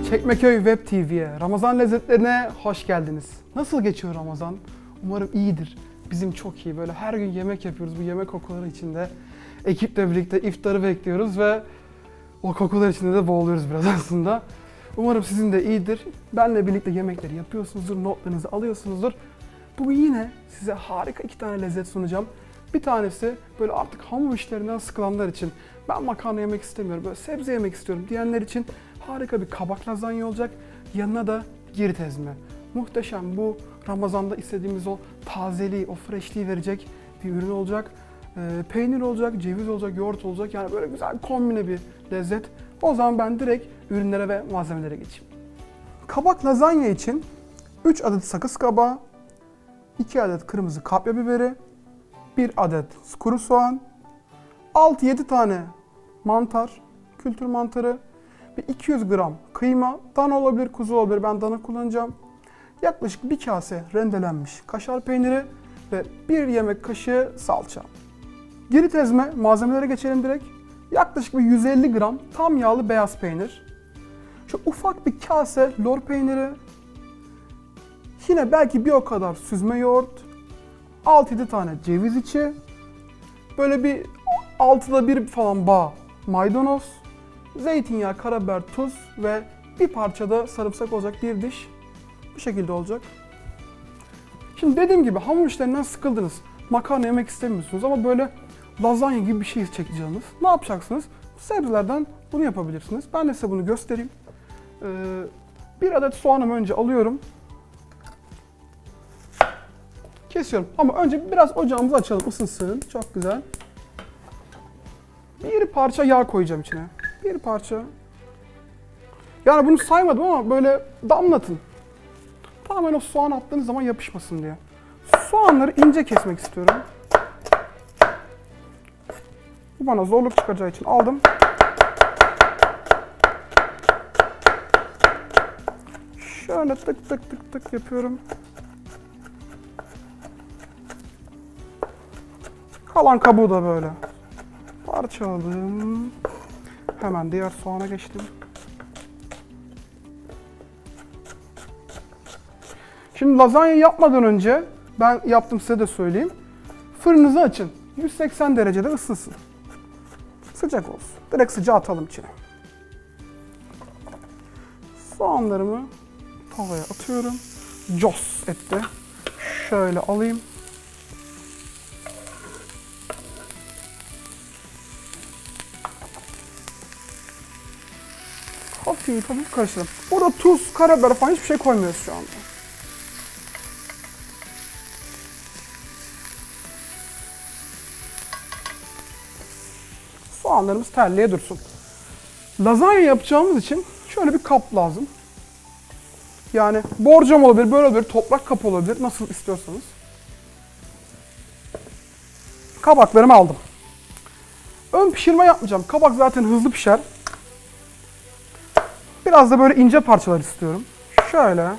Çekmeköy Web TV'ye, Ramazan lezzetlerine hoş geldiniz. Nasıl geçiyor Ramazan? Umarım iyidir. Bizim çok iyi. Böyle her gün yemek yapıyoruz. Bu yemek kokuları içinde ekiple birlikte iftarı bekliyoruz ve o kokular içinde de boğuluyoruz biraz aslında. Umarım sizin de iyidir. Benle birlikte yemekleri yapıyorsunuzdur, notlarınızı alıyorsunuzdur. Bugün yine size harika 2 tane lezzet sunacağım. Bir tanesi böyle artık hamur işlerinden sıkılanlar için, ben makarna yemek istemiyorum, böyle sebze yemek istiyorum diyenler için harika bir kabak lazanya olacak. Yanına da girit ezme. Muhteşem, bu Ramazan'da istediğimiz o tazeliği, o freshliği verecek bir ürün olacak. Peynir olacak, ceviz olacak, yoğurt olacak. Yani böyle güzel kombine bir lezzet. O zaman ben direkt ürünlere ve malzemelere geçeyim. Kabak lazanya için 3 adet sakız kabağı, 2 adet kırmızı kapya biberi, 1 adet kuru soğan, 6-7 tane mantar, kültür mantarı, ve 200 gram kıyma, dana olabilir, kuzu olabilir, ben dana kullanacağım. Yaklaşık 1 kase rendelenmiş kaşar peyniri ve 1 yemek kaşığı salça. Girit ezme, malzemelere geçelim direkt. Yaklaşık bir 150 gram tam yağlı beyaz peynir. Şu ufak bir kase lor peyniri. Yine belki bir o kadar süzme yoğurt. 6-7 tane ceviz içi. Böyle bir 6'da 1 falan bağ maydanoz. Zeytinyağı, karabiber, tuz ve bir parça da sarımsak olacak bir diş. Bu şekilde olacak. Şimdi dediğim gibi hamur işlerinden sıkıldınız. Makarna yemek istemiyorsunuz ama böyle lazanya gibi bir şey çekeceğiniz. Ne yapacaksınız? Sebzelerden bunu yapabilirsiniz. Ben de size bunu göstereyim. 1 adet soğanımı önce alıyorum. Kesiyorum. Ama önce biraz ocağımızı açalım, ısınsın. Çok güzel. Bir parça yağ koyacağım içine. Bir parça. Yani bunu saymadım ama böyle damlatın. Tamamen o soğan attığınız zaman yapışmasın diye. Soğanları ince kesmek istiyorum. Bu bana zorluk çıkaracağı için aldım. Şöyle tık tık tık tık yapıyorum. Kalan kabuğu da böyle parçaladım. Hemen diğer soğana geçtim. Şimdi lazanya yapmadan önce ben yaptım, size de söyleyeyim. Fırınınızı açın. 180 derecede ısınsın. Sıcak olsun. Direkt sıcağı atalım içine. Soğanlarımı tavaya atıyorum. Cos etti. Şöyle alayım. Hafif karıştıralım. Burada tuz, karabiber falan hiçbir şey koymuyoruz şu anda. Soğanlarımız terliğe dursun. Lazanya yapacağımız için şöyle bir kap lazım. Yani borcam olabilir, böyle olabilir, toprak kap olabilir, nasıl istiyorsanız. Kabaklarımı aldım. Ön pişirme yapmayacağım. Kabak zaten hızlı pişer. Biraz da böyle ince parçalar istiyorum. Şöyle.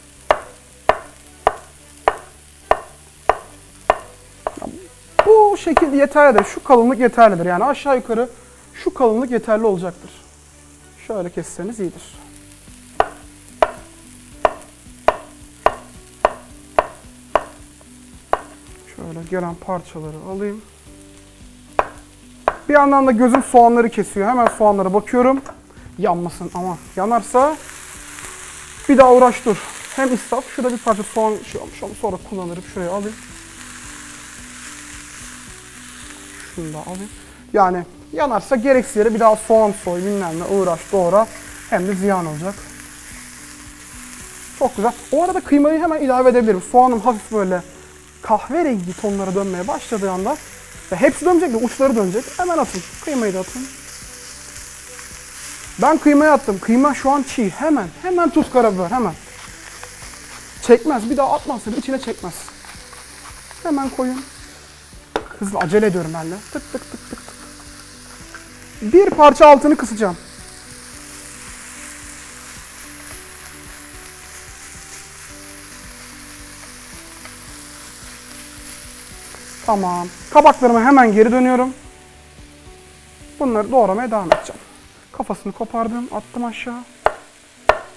Bu şekil yeterlidir. Şu kalınlık yeterlidir. Yani aşağı yukarı şu kalınlık yeterli olacaktır. Şöyle kesseniz iyidir. Şöyle gelen parçaları alayım. Bir yandan da gözüm soğanları kesiyor. Hemen soğanlara bakıyorum. Yanmasın, ama yanarsa bir daha uğraş dur. Hem israf. Şurada bir parça soğan şey olmuş, onu sonra kullanırım. Şuraya alayım. Şunu da alayım. Yani yanarsa gereksiz yere bir daha soğan soy, bilmem ne, uğraş, doğra. Hem de ziyan olacak. Çok güzel. O arada kıymayı hemen ilave edebilirim. Soğanım hafif böyle kahverengi tonlara dönmeye başladığı anda, ve hepsi dönecek de uçları dönecek. Hemen atın. Kıymayı da atın. Ben kıymayı attım. Kıyma şu an çiğ. Hemen tuz, karabiber, hemen. Çekmez. Bir daha atmazsanız içine çekmez. Hemen koyun. Hızlı, acele ediyorum ben de. Tık tık tık tık tık. Bir parça altını kısacağım. Tamam. Kabaklarıma hemen geri dönüyorum. Bunları doğramaya devam edeceğim. Kafasını kopardım, attım aşağı.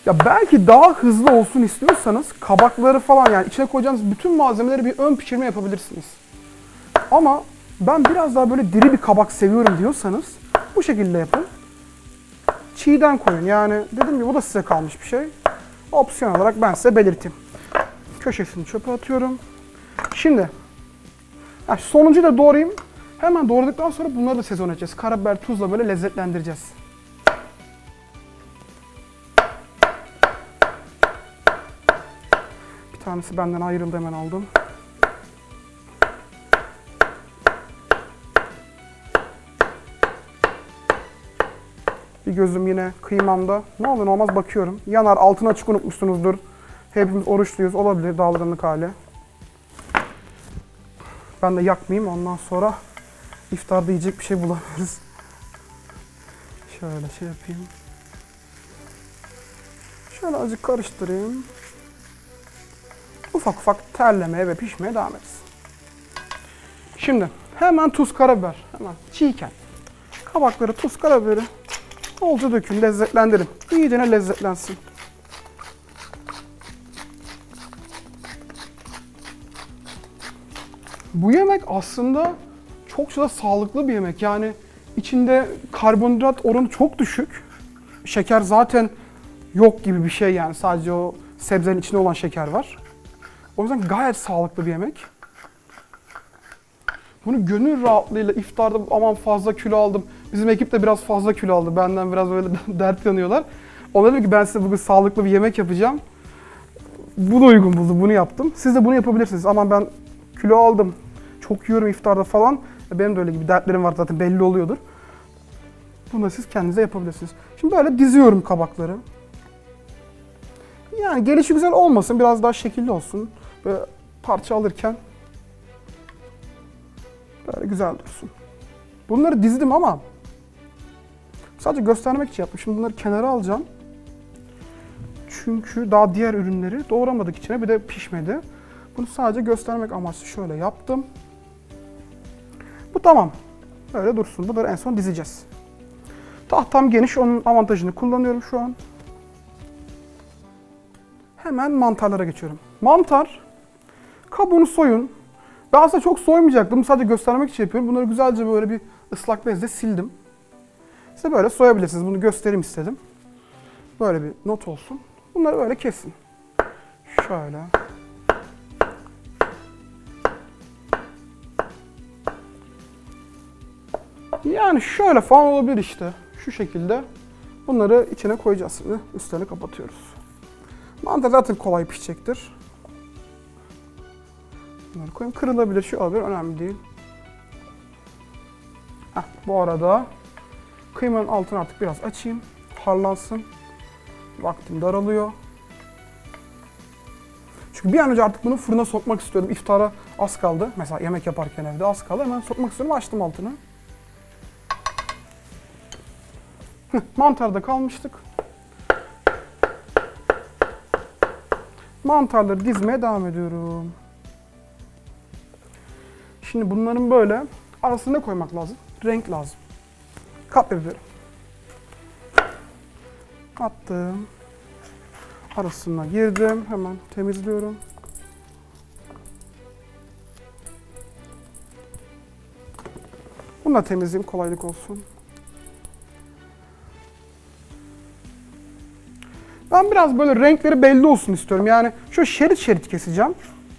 Ya belki daha hızlı olsun istiyorsanız kabakları falan, yani içine koyacağınız bütün malzemeleri bir ön pişirme yapabilirsiniz. Ama ben biraz daha böyle diri bir kabak seviyorum diyorsanız bu şekilde yapın. Çiğden koyun. Yani dediğim gibi bu da size kalmış bir şey. Opsiyon olarak ben size belirteyim. Köşesini çöpe atıyorum. Şimdi sonuncuyu da doğrayayım. Hemen doğradıktan sonra bunları da sezon edeceğiz. Karabiber, tuzla böyle lezzetlendireceğiz. Bir tanesi benden ayrıldı, hemen aldım. Bir gözüm yine kıymamda. Ne olur ne olmaz bakıyorum. Yanar, altını açık unutmuşsunuzdur. Hepimiz oruçluyuz, olabilir dalgınlık hali. Ben de yakmayayım, ondan sonra iftarda yiyecek bir şey bulamıyoruz. Şöyle şey yapayım. Şöyle azıcık karıştırayım. Ufak ufak terlemeye ve pişmeye devam ederiz. Şimdi hemen tuz, karabiber. Hemen çiğken kabakları, tuz, karabiberi bolca dökün, lezzetlendirin. İyicene lezzetlensin. Bu yemek aslında çok da sağlıklı bir yemek. Yani içinde karbonhidrat oranı çok düşük. Şeker zaten yok gibi bir şey yani. Sadece o sebzenin içinde olan şeker var. O yüzden gayet sağlıklı bir yemek. Bunu gönül rahatlığıyla iftarda aman fazla kilo aldım. Bizim ekip de biraz fazla kilo aldı. Benden biraz böyle dert yanıyorlar. Ona dedim ki ben size bugün sağlıklı bir yemek yapacağım. Bunu uygun buldum, bunu yaptım. Siz de bunu yapabilirsiniz. Aman ben kilo aldım, çok yiyorum iftarda falan. Benim de öyle gibi dertlerim var zaten, belli oluyordur. Bunu da siz kendinize yapabilirsiniz. Şimdi böyle diziyorum kabakları. Yani gelişi güzel olmasın, biraz daha şekilli olsun. Böyle parça alırken böyle güzel dursun. Bunları dizdim ama sadece göstermek için yaptım. Şimdi bunları kenara alacağım. Çünkü daha diğer ürünleri doğramadık içine, bir de pişmedi. Bunu sadece göstermek amaçlı şöyle yaptım. Bu tamam. Böyle dursun. Bunları en son dizeceğiz. Tahtam geniş, onun avantajını kullanıyorum şu an. Hemen mantarlara geçiyorum. Mantar, kabuğunu soyun. Ben aslında çok soymayacaktım. Sadece göstermek için yapıyorum. Bunları güzelce böyle bir ıslak bezle sildim. Size böyle soyabilirsiniz. Bunu göstereyim istedim. Böyle bir not olsun. Bunları böyle kesin. Şöyle. Yani şöyle falan olabilir işte. Şu şekilde. Bunları içine koyacağız şimdi. Üstlerini kapatıyoruz. Mantar zaten kolay pişecektir. Bunları koyayım. Kırılabilir, şu olabilir. Önemli değil. Bu arada kıymanın altını artık biraz açayım. Harlansın. Vaktim daralıyor. Çünkü bir an önce artık bunu fırına sokmak istiyorum. İftara az kaldı. Mesela yemek yaparken evde az kaldı. Hemen sokmak istiyorum. Açtım altını. Mantarda kalmıştık. Mantarları dizmeye devam ediyorum. Şimdi bunların böyle arasına koymak lazım. Renk lazım. Kapya biberi. Attım. Arasına girdim. Hemen temizliyorum. Bunu da temizleyeyim, kolaylık olsun. Ben biraz böyle renkleri belli olsun istiyorum. Yani şöyle şerit şerit keseceğim.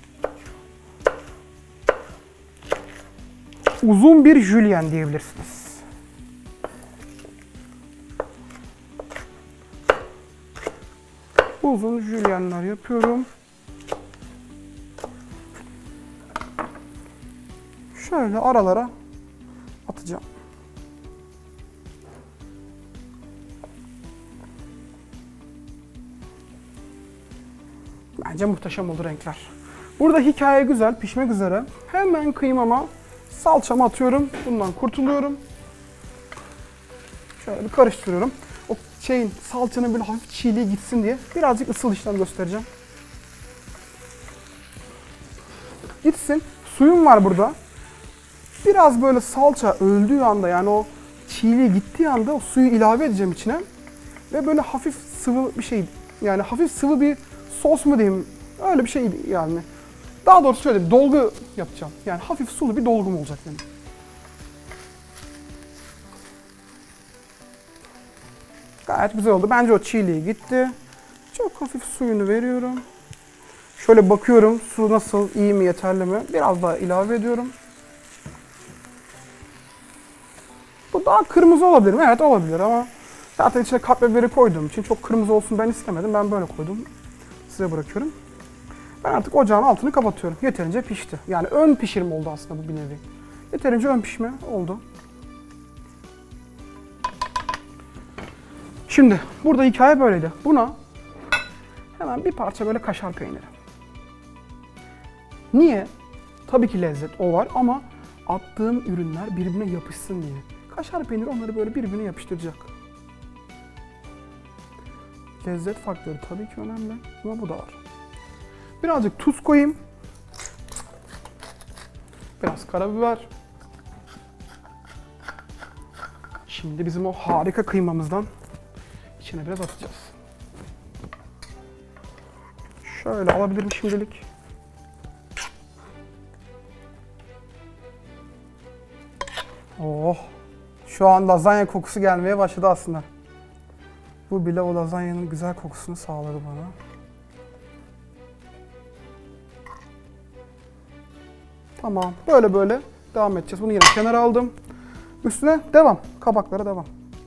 Uzun bir jülyen diyebilirsiniz. Uzun jülyenler yapıyorum. Şöyle aralara atacağım. Bence muhteşem oldu renkler. Burada hikaye güzel, pişmek üzere. Hemen kıymama salçamı atıyorum. Bundan kurtuluyorum. Şöyle bir karıştırıyorum. O salçanın böyle hafif çiğliği gitsin diye birazcık ısıl işlem göstereceğim. Gitsin. Suyum var burada. Biraz böyle salça öldüğü anda, yani o çiğliği gittiği anda o suyu ilave edeceğim içine. Ve böyle hafif sıvı bir şey Yani hafif sıvı bir sos mu diyeyim? Öyle bir şey yani. Daha doğrusu şöyle bir dolgu yapacağım. Yani hafif sulu bir dolgum olacak benim. Gayet güzel oldu. Bence o çiğliği gitti. Çok hafif suyunu veriyorum. Şöyle bakıyorum su nasıl, iyi mi, yeterli mi? Biraz daha ilave ediyorum. Bu daha kırmızı olabilir mi? Evet olabilir ama zaten içine kapya biberi koyduğum için çok kırmızı olsun ben istemedim. Ben böyle koydum. Size bırakıyorum. Ben artık ocağın altını kapatıyorum. Yeterince pişti. Yani ön pişirme oldu aslında bu bir nevi. Yeterince ön pişme oldu. Şimdi burada hikaye böyleydi. Buna hemen bir parça böyle kaşar peyniri. Niye? Tabii ki lezzet o var ama attığım ürünler birbirine yapışsın diye. Kaşar peyniri onları böyle birbirine yapıştıracak. Lezzet faktörü tabii ki önemli ama bu da var. Birazcık tuz koyayım. Biraz karabiber. Şimdi bizim o harika kıymamızdan içine biraz atacağız. Şöyle alabilirim şimdilik. Oh! Şu an lazanya kokusu gelmeye başladı aslında. Bu bile o lazanyanın güzel kokusunu sağladı bana. Tamam. Böyle böyle devam edeceğiz. Bunu yine kenara aldım. Üstüne devam. Kabaklara devam.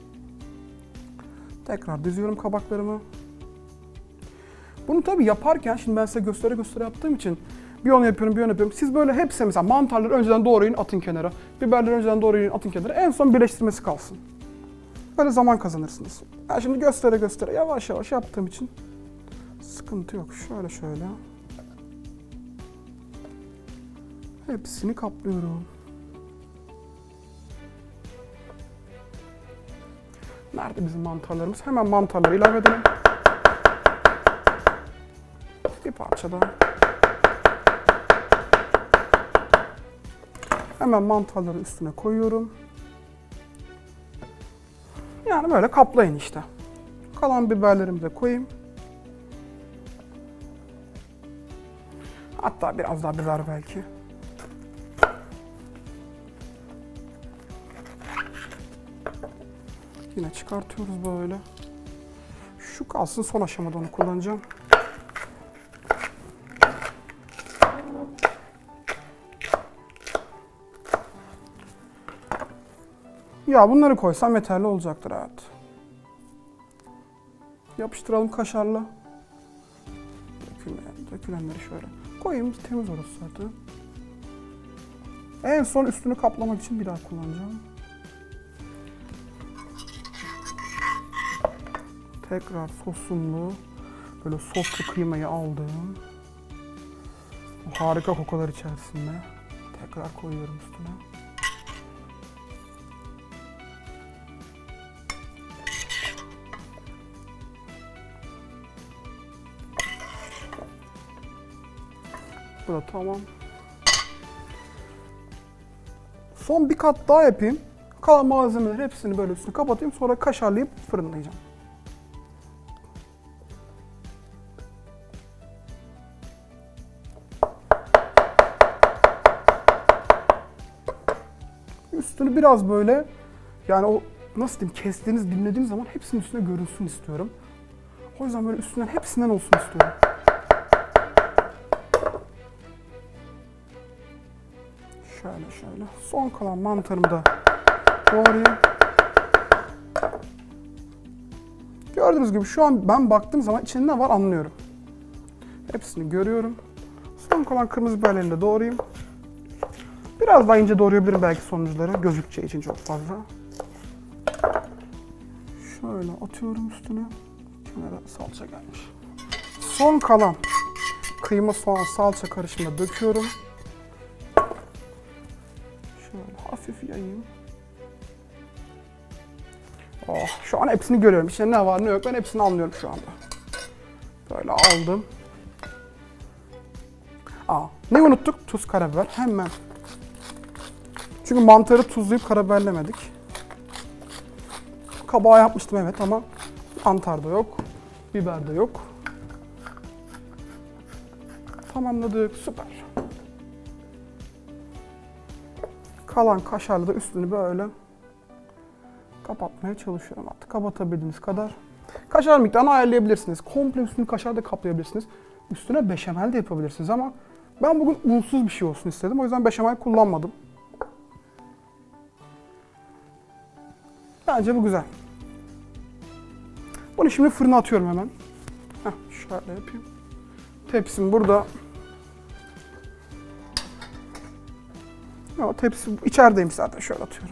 Tekrar diziyorum kabaklarımı. Bunu tabii yaparken, şimdi ben size göstere göstere yaptığım için bir onu yapıyorum, bir onu yapıyorum. Siz böyle hepsi mesela mantarları önceden doğrayın, atın kenara. Biberleri önceden doğrayın, atın kenara. En son birleştirmesi kalsın. Böyle zaman kazanırsınız. Ben şimdi göstere göstere yavaş yavaş yaptığım için sıkıntı yok. Şöyle şöyle. Hepsini kaplıyorum. Nerede bizim mantarlarımız? Hemen mantarları ilave edelim. Bir parça daha. Hemen mantarları üstüne koyuyorum. Yani böyle kaplayın işte. Kalan biberlerimi de koyayım. Hatta biraz daha biber belki. Yine çıkartıyoruz böyle. Şu kalsın, son aşamada onu kullanacağım. Ya bunları koysam yeterli olacaktır hayat. Yapıştıralım kaşarla. Dökülenleri şöyle. Koyayım, temiz orası zaten. En son üstünü kaplamak için bir daha kullanacağım. Tekrar sosumlu, böyle soslu kıymayı aldım. O harika kokular içerisinde. Tekrar koyuyorum üstüne. Bu da tamam. Son bir kat daha yapayım. Kalan malzemeleri hepsini böyle üstüne kapatayım. Sonra kaşarlayıp fırınlayacağım. Üstünü biraz böyle, yani o nasıl diyeyim, kestiğiniz, dinlediğiniz zaman hepsinin üstüne görünsün istiyorum. O yüzden böyle üstünden hepsinden olsun istiyorum. Şöyle şöyle. Son kalan mantarımı da doğrayayım. Gördüğünüz gibi şu an ben baktığım zaman içinde ne var anlıyorum. Hepsini görüyorum. Son kalan kırmızı biberlerini de doğrayayım. Biraz daha ince doğrayabilirim belki sonuçları gözükeceği için çok fazla. Şöyle atıyorum üstüne. Kenara salça gelmiş. Son kalan kıyma, soğan, salça karışımına döküyorum. Şöyle hafif yayayım. Oh, şu an hepsini görüyorum. İçinde ne var ne yok ben hepsini anlıyorum şu anda. Böyle aldım. Ne unuttuk? Tuz, karabiber. Hemen. Çünkü mantarı tuzlayıp karabiberlemedik. Kabağı yapmıştım evet ama mantar da yok. Biber de yok. Tamamladık. Süper. Kalan kaşarla da üstünü böyle kapatmaya çalışıyorum artık. Kapatabildiğiniz kadar. Kaşar miktarını ayarlayabilirsiniz. Komple üstünü kaşar da kaplayabilirsiniz. Üstüne beşamel de yapabilirsiniz ama ben bugün unsuz bir şey olsun istedim. O yüzden beşamel kullanmadım. Bence bu güzel. Bunu şimdi fırına atıyorum hemen. Şöyle yapayım. Tepsim burada. Ya, tepsi içerideymiş zaten. Şöyle atıyorum.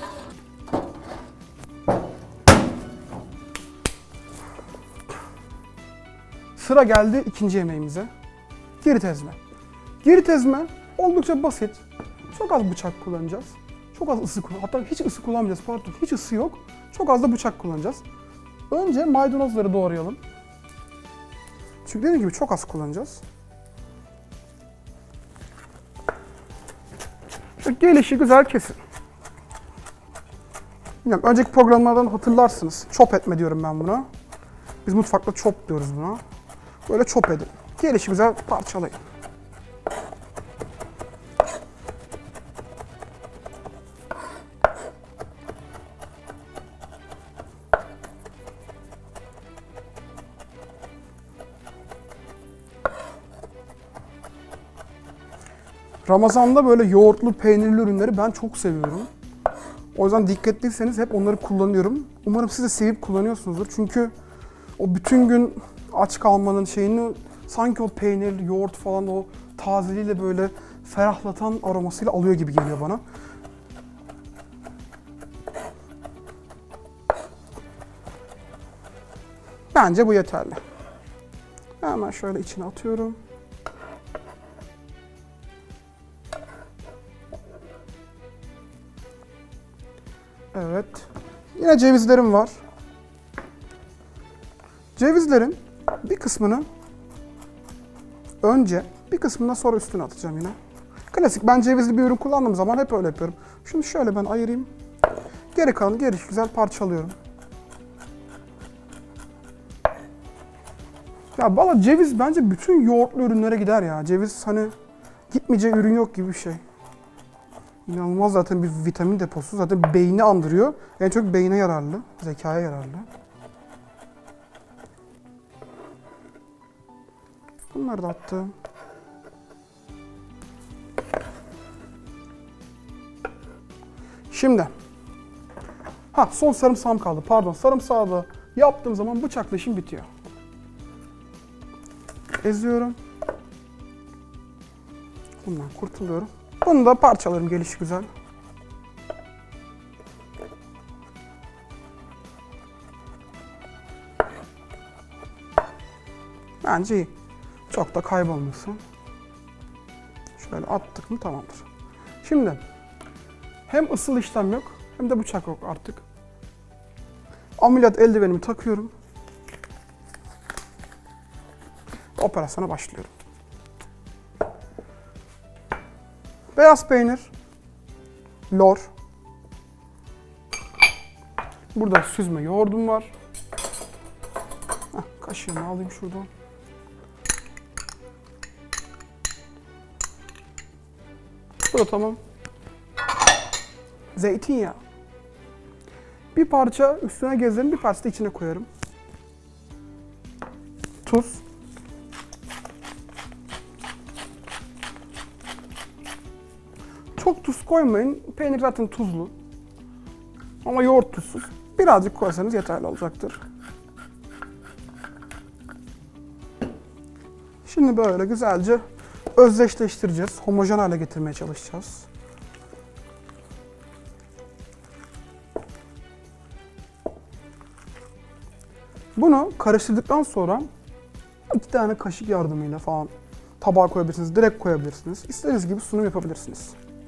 Sıra geldi ikinci yemeğimize. Girit ezme. Girit ezme oldukça basit. Çok az bıçak kullanacağız. Çok az ısı kullanacağız. Hatta hiç ısı kullanmayacağız. Pardon. Hiç ısı yok. Çok az da bıçak kullanacağız. Önce maydanozları doğrayalım. Çünkü dediğim gibi çok az kullanacağız. Gelişi güzel kesin. Bilmiyorum, önceki programlardan hatırlarsınız. Chop etme diyorum ben buna. Biz mutfakta chop diyoruz buna. Böyle chop edin. Gelişi güzel parçalayın. Ramazan'da böyle yoğurtlu, peynirli ürünleri ben çok seviyorum. O yüzden dikkatliyseniz hep onları kullanıyorum. Umarım siz de sevip kullanıyorsunuzdur. Çünkü o bütün gün aç kalmanın şeyini sanki o peynir, yoğurt falan o tazeliğiyle böyle ferahlatan aromasıyla alıyor gibi geliyor bana. Bence bu yeterli. Hemen şöyle içine atıyorum. Evet. Yine cevizlerim var. Cevizlerin bir kısmını önce, bir kısmını sonra üstüne atacağım yine. Klasik. Ben cevizli bir ürün kullandığım zaman hep öyle yapıyorum. Şunu şöyle ben ayırayım. Geri kalanı güzel parçalıyorum. Ya valla ceviz bence bütün yoğurtlu ürünlere gider ya. Ceviz hani gitmeyeceği ürün yok gibi bir şey. İnanılmaz zaten bir vitamin deposu. Zaten beyni andırıyor. En çok beyne yararlı, zekaya yararlı. Bunları da attım. Şimdi. Son sarımsağım kaldı. Pardon, sarımsağı da yaptığım zaman bıçakla işim bitiyor. Eziyorum. Bundan kurtuluyorum. Bunu da parçalarım gelişigüzel. Bence iyi. Çok da kaybolmasın. Şöyle attık mı tamamdır. Şimdi hem ısıl işlem yok hem de bıçak yok artık. Ameliyat eldivenimi takıyorum. Operasyona başlıyorum. Beyaz peynir, lor. Burada süzme yoğurdum var. Kaşığımı alayım şuradan. Bu da tamam. Zeytinyağı. Bir parça üstüne gezerim, bir parça da içine koyarım. Tuz. Çok tuz koymayın. Peynir zaten tuzlu. Ama yoğurt tuzsuz. Birazcık koysanız yeterli olacaktır. Şimdi böyle güzelce özdeşleştireceğiz. Homojen hale getirmeye çalışacağız. Bunu karıştırdıktan sonra 2 tane kaşık yardımıyla falan tabağa koyabilirsiniz, direkt koyabilirsiniz. İstediğiniz gibi sunum yapabilirsiniz.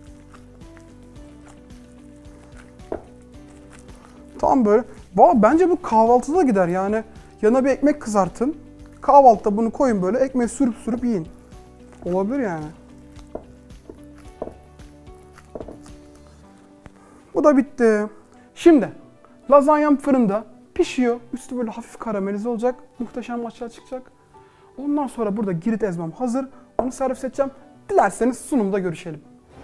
Tam böyle. Bence bu kahvaltıda gider yani. Yanına bir ekmek kızartın. Kahvaltıda bunu koyun böyle, ekmeği sürüp sürüp yiyin. Olabilir yani. Bu da bitti. Şimdi lazanyam fırında. Pişiyor. Üstü böyle hafif karamelize olacak. Muhteşem maçlar çıkacak. Ondan sonra burada girit ezmem hazır. Onu servis edeceğim. Dilerseniz sunumda görüşelim.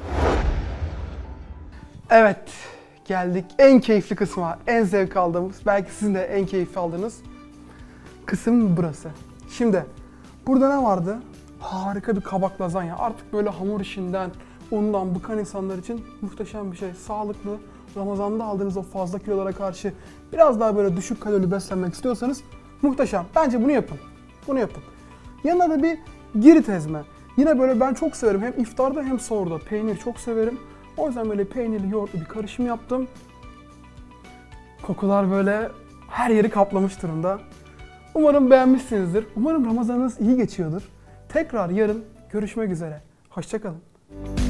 Evet. Geldik en keyifli kısma. En zevk aldığımız, belki sizin de en keyif aldığınız kısım burası. Şimdi burada ne vardı? Harika bir kabak lazanya. Artık böyle hamur işinden, undan bıkan insanlar için muhteşem bir şey. Sağlıklı. Ramazan'da aldığınız o fazla kilolara karşı biraz daha böyle düşük kalorili beslenmek istiyorsanız muhteşem. Bence bunu yapın. Bunu yapın. Yanına da bir girit ezme. Yine böyle ben çok severim. Hem iftarda hem sahurda. Peynir çok severim. O yüzden böyle peynirli yoğurtlu bir karışım yaptım. Kokular böyle her yeri kaplamış durumda. Umarım beğenmişsinizdir. Umarım Ramazanınız iyi geçiyordur. Tekrar yarın görüşmek üzere. Hoşça kalın.